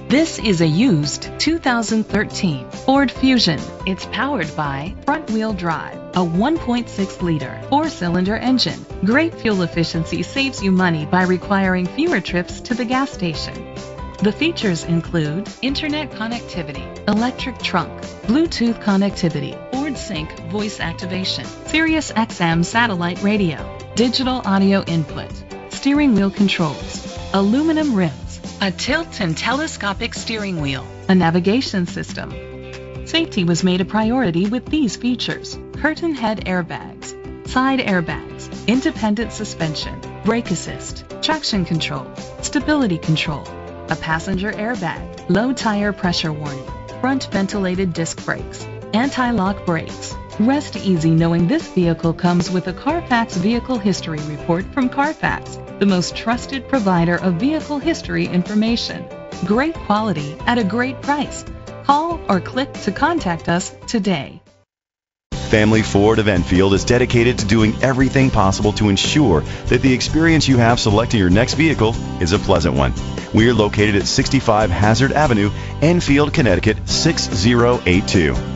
This is a used 2013 Ford Fusion. It's powered by front-wheel drive, a 1.6-liter four-cylinder engine. Great fuel efficiency saves you money by requiring fewer trips to the gas station. The features include internet connectivity, electric trunk, Bluetooth connectivity, Ford Sync voice activation, Sirius XM satellite radio, digital audio input, steering wheel controls, aluminum rims, a tilt and telescopic steering wheel, a navigation system. Safety was made a priority with these features: curtain head airbags, side airbags, independent suspension, brake assist, traction control, stability control, a passenger airbag, low tire pressure warning, front ventilated disc brakes, anti-lock brakes. Rest easy knowing this vehicle comes with a Carfax Vehicle History Report from Carfax, the most trusted provider of vehicle history information. Great quality at a great price. Call or click to contact us today. Family Ford of Enfield is dedicated to doing everything possible to ensure that the experience you have selecting your next vehicle is a pleasant one. We are located at 65 Hazard Avenue, Enfield, Connecticut 6082.